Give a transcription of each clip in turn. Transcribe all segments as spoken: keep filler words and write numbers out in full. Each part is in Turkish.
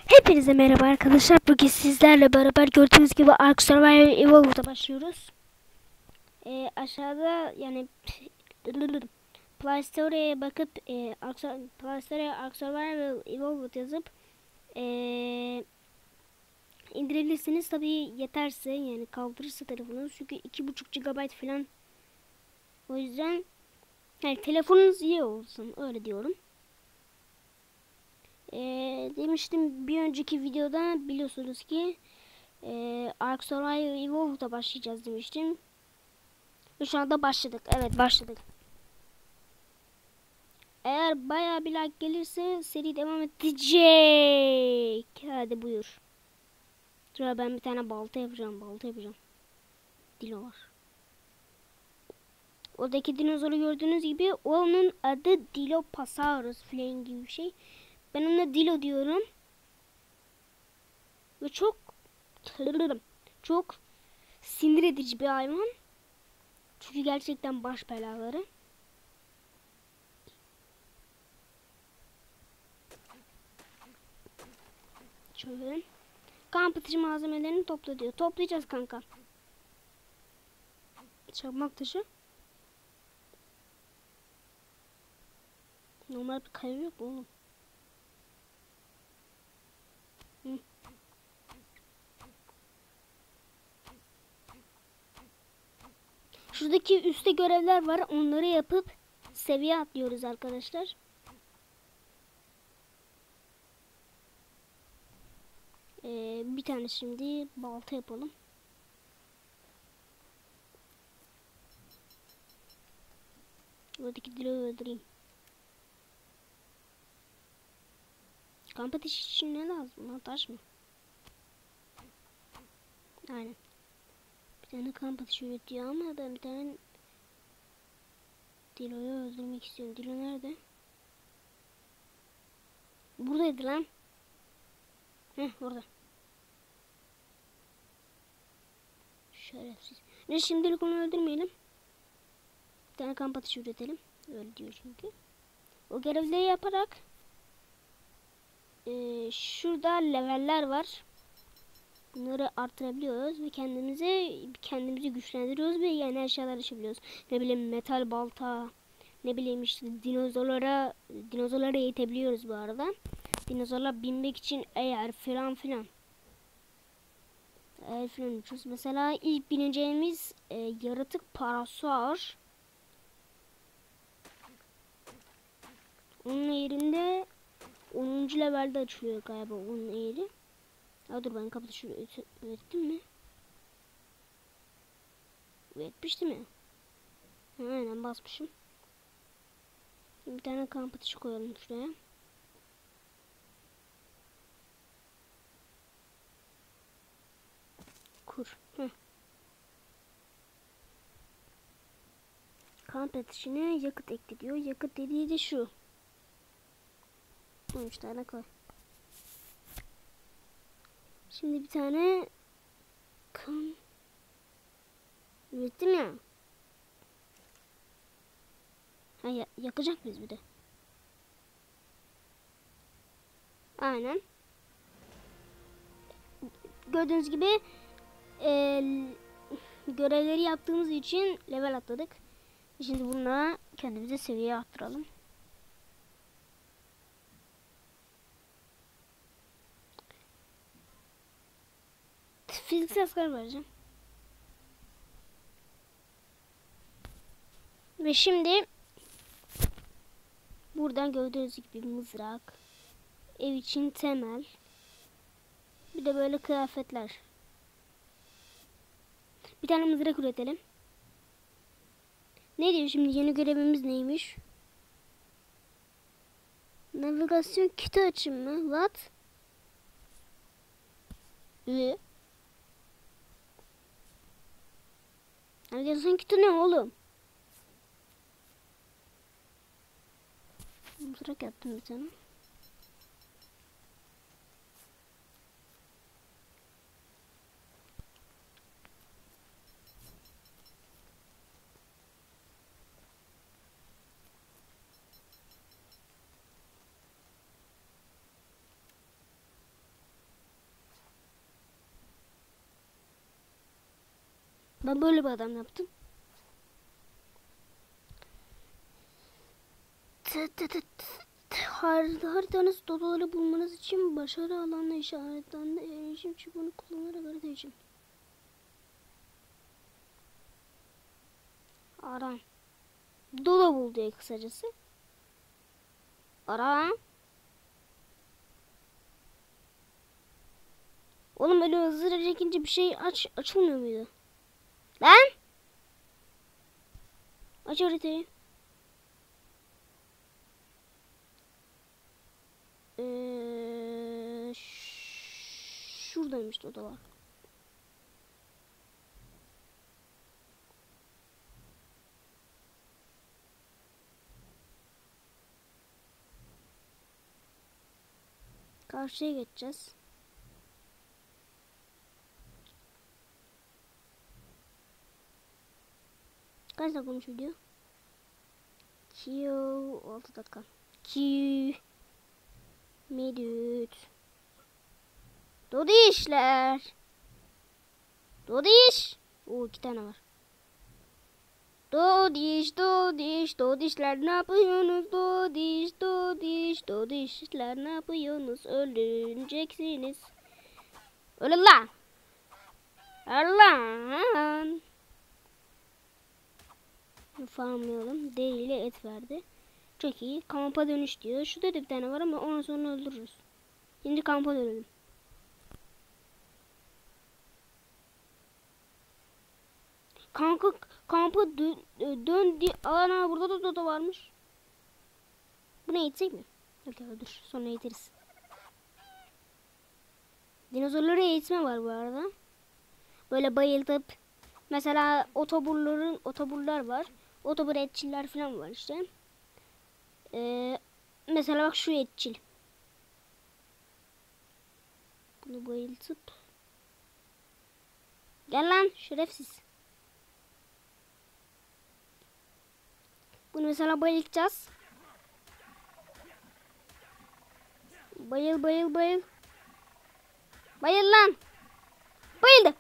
Hepinize merhaba arkadaşlar. Bugün sizlerle beraber gördüğünüz gibi Ark Survival Evolved'a başlıyoruz. Ee, aşağıda yani Play Store'ya bakıp e, Ark, Play Store'ya Ark Survival Evolved yazıp e, indirebilirsiniz. Tabii yeterse, yani kaldırırsa telefonunuz, çünkü iki buçuk gigabayt falan. O yüzden yani telefonunuz iyi olsun, öyle diyorum. Ee, demiştim bir önceki videoda, biliyorsunuz ki Ee, Ark Survival Evolved'a başlayacağız demiştim. Ve şu anda başladık. Evet, başladık. Eğer bayağı bir like gelirse seri devam edecek. Hadi buyur. Şuraya ben bir tane balta yapacağım. Balta yapacağım. Dilo var. Oradaki dinozoru gördüğünüz gibi onun adı Dilophosaurus falan gibi bir şey. Ben ona Dilo diyorum. Ve çok çok sinir edici bir hayvan. Çünkü gerçekten baş belaları. Şöyle. Kamp atıcı malzemelerini topla diyor. Toplayacağız kanka. Çakmak taşı. Normal bir kaya yok mu oğlum? Hı. Şuradaki üstte görevler var. Onları yapıp seviye atlıyoruz arkadaşlar. Ee, bir tane şimdi balta yapalım. Buradaki dileği öldüreyim. Kamp ateşi için ne lazım lan? Taş mı? Aynen. Bir tane kamp ateşi üretiyor ama ben bir tane Dilo'yu öldürmek istiyorum. Dilo nerede? Buradaydı lan. Heh, orada. Şerefsiz. Ne, şimdilik onu öldürmeyelim. Bir tane kamp ateşi üretelim. Öyle diyor çünkü. O görevleri yaparak e, şurada leveller var. Bunları artırabiliyoruz ve kendimizi kendimizi güçlendiriyoruz ve yeni eşyalar açabiliyoruz. Ne bileyim, metal balta, ne bileyim işte dinozorlara dinozorlara eğitebiliyoruz bu arada. Dinozorlar binmek için eğer filan filan. Eğer filan uçuyoruz. Mesela ilk bineceğimiz e, yaratık parasaur. Onun yerinde onuncu levelde açılıyor galiba onun yeri. Ya dur, ben kapı şunu ürettim mi? Üretmişti mi? Aynen, basmışım. Bir tane kamp ateşi koyalım şuraya. Kur. Heh. Kamp ateşine yakıt ekle diyor. Yakıt dediği de şu. on üç tane koy. Şimdi bir tane kan ürettim ya. Ha, ya yakacak mıyız bir de? Aynen. Gördüğünüz gibi e, görevleri yaptığımız için level atladık. Şimdi bununla kendimize seviye arttıralım. Fiziksel hasar vereceğim. Ve şimdi buradan gördüğünüz gibi mızrak, ev için temel, bir de böyle kıyafetler. Bir tane mızrak üretelim. Ne diyor şimdi, yeni görevimiz neymiş? Navigasyon kiti açın mı? What? Ee? Navigasyon kiti ne oğlum? Mızrak yaptım bir tane. Ben böyle bir adam yaptım. Haritanız dodaları bulmanız için başarı alanına işaretlendi. Erişim çubuğunu kullanarak harita için. Ara. Doda bul diye kısacası. Ara. Oğlum öyle hızlıca çekince bir şey aç açılmıyor muydu? Lan! Aç haritayı. Ee, şuradaymış odalar. Karşıya geçeceğiz. Kaç dakika olmuş video? Q altı dakika. Q Medüt. Dodişler. Dodiş. Oo iki tane var. Dodiş, dodiş, dodişler ne yapıyorsunuz? Dodiş, dodiş, dodişler ne yapıyorsunuz? Ölüneceksiniz. Ölün lan. Lan. Farmlayalım. Deri ile et verdi. Çok iyi. Kampa dönüş diyor. Şurada da bir tane var ama ondan sonra öldürürüz. Şimdi kampa dönelim. Kanka kampa dön, dön di ana burada da dodo varmış. Bunu eğitsek mi? Yok ya dur sonra eğitiriz. Dinozorları eğitme var bu arada. Böyle bayıltıp mesela otoburların otoburlar var. Otobur etçiller falan var işte. Ee, mesela bak şu etçil. Bunu bayıltıp gel lan şerefsiz. Bunu mesela bayıltacağız. Bayıl bayıl bayıl. Bayıl lan. Bayıldı.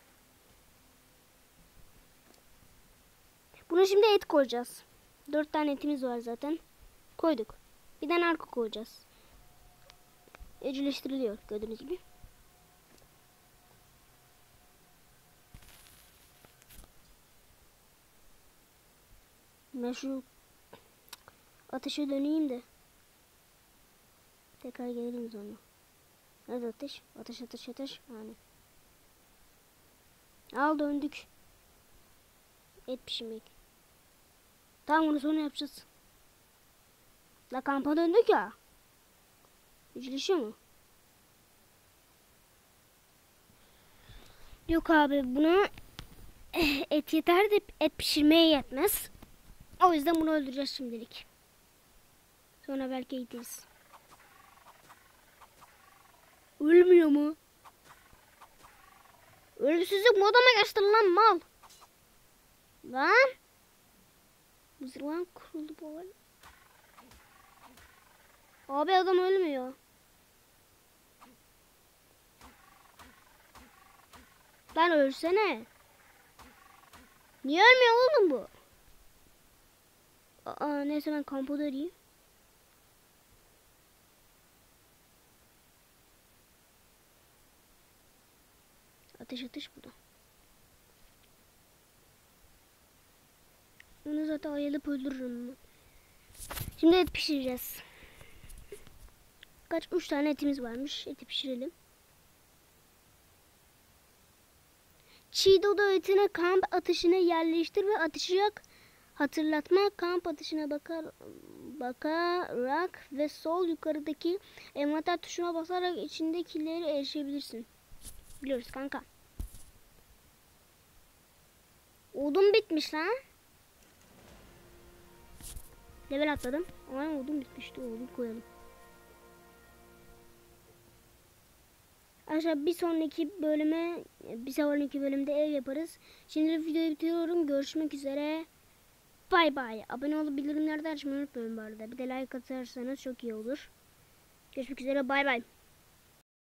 Buna şimdi et koyacağız. Dört tane etimiz var zaten. Koyduk. Bir de narko koyacağız. Evcilleştiriliyor gördüğünüz gibi. Ben şu ateşe döneyim de tekrar gelelim sonra. Nerede ateş? Ateş ateş ateş. Yani. Al döndük. Et pişirmek. Tamam onu sonra yapacağız. La kampa döndük ya. Ücleşiyor mu? Yok abi bunu et yeter de et pişirmeye yetmez. O yüzden bunu öldüreceğiz şimdilik. Sonra belki gideriz. Ölmüyor mu? Ölümsüzlük moduna geçtin lan mal. Lan. Mızrağın kuruldu bu arada. Abi adam ölmüyor. Lan ölsene. Niye ölmüyor oğlum bu? Aa neyse ben kampa döneyim. Ateş ateş burada. Onu zaten ayılıp öldürürüm. Şimdi et pişireceğiz. Kaç? Üç tane etimiz varmış. Eti pişirelim. Çiğ dodo etine kamp ateşine yerleştir ve ateşi yak. Hatırlatma kamp ateşine bakar, bakarak ve sol yukarıdaki envanter tuşuna basarak içindekileri erişebilirsin. Biliyoruz kanka. Odun bitmiş lan. Level atladım. Ama odun bitmişti. Odun koyalım. Arkadaşlar bir sonraki bölüme bir sonraki bölümde ev yaparız. Şimdi videoyu bitiriyorum. Görüşmek üzere. Bay bay. Abone olup bildirimleri de açmayı unutmayın bu arada. Bir de like atarsanız çok iyi olur. Görüşmek üzere. Bay bay.